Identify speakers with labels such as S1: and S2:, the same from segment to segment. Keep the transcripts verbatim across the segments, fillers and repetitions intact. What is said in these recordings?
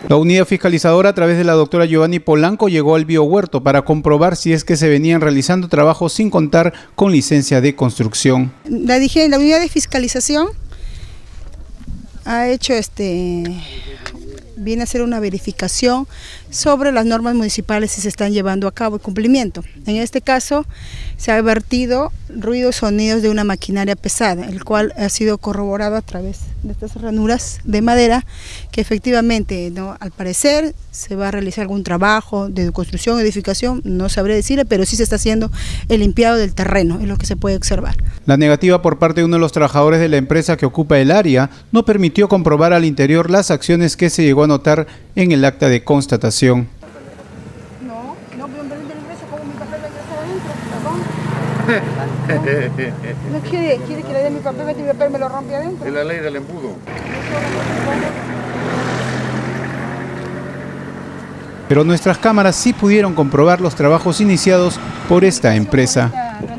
S1: La unidad fiscalizadora, a través de la doctora Giovanni Polanco, llegó al biohuerto para comprobar si es que se venían realizando trabajos sin contar con licencia de construcción.
S2: La, dije, la unidad de fiscalización ha hecho este... viene a hacer una verificación sobre las normas municipales si se están llevando a cabo el cumplimiento. En este caso se ha vertido ruidos, sonidos de una maquinaria pesada, el cual ha sido corroborado a través de estas ranuras de madera, que efectivamente, ¿no?, al parecer se va a realizar algún trabajo de construcción, edificación, no sabré decirle, pero sí se está haciendo el limpiado del terreno, es lo que se puede observar.
S1: La negativa por parte de uno de los trabajadores de la empresa que ocupa el área no permitió comprobar al interior las acciones que se llegó a notar en el acta de constatación.
S2: No, no, pero en el ingreso, como mi papel va a ingresar adentro, ¿no? ¿No quiere, quiere que le dé mi papel, mi papel me lo rompe adentro?
S3: Es la ley del embudo.
S1: Pero nuestras cámaras sí pudieron comprobar los trabajos iniciados por esta empresa.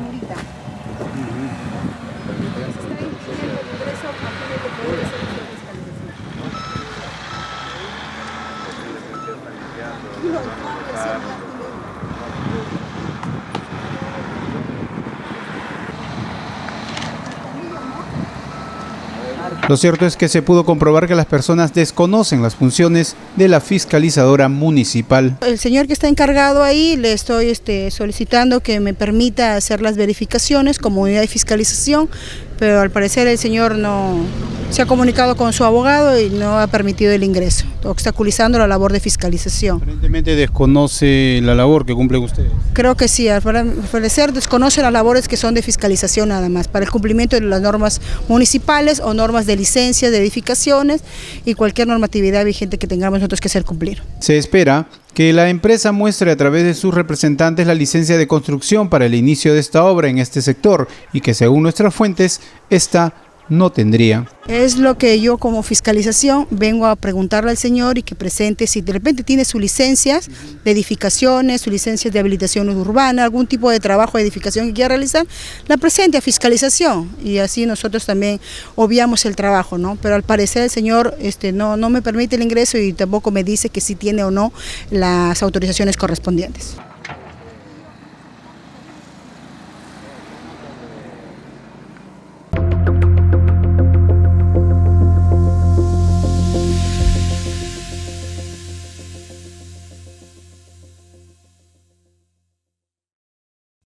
S1: Lo cierto es que se pudo comprobar que las personas desconocen las funciones de la fiscalizadora municipal.
S2: El señor que está encargado ahí, le estoy este, solicitando que me permita hacer las verificaciones como unidad de fiscalización, pero al parecer el señor no se ha comunicado con su abogado y no ha permitido el ingreso, obstaculizando la labor de fiscalización.
S1: Aparentemente desconoce la labor que cumplen ustedes.
S2: Creo que sí, al parecer desconoce las labores que son de fiscalización nada más, para el cumplimiento de las normas municipales o normas de licencias de edificaciones y cualquier normatividad vigente que tengamos nosotros que hacer cumplir.
S1: Se espera que la empresa muestre a través de sus representantes la licencia de construcción para el inicio de esta obra en este sector y que, según nuestras fuentes, esta no tendría.
S2: Es lo que yo como fiscalización vengo a preguntarle al señor y que presente si de repente tiene sus licencias de edificaciones, sus licencias de habilitación urbana, algún tipo de trabajo de edificación que quiera realizar, la presente a fiscalización y así nosotros también obviamos el trabajo, ¿no? Pero al parecer el señor este, no, no me permite el ingreso y tampoco me dice que si tiene o no las autorizaciones correspondientes.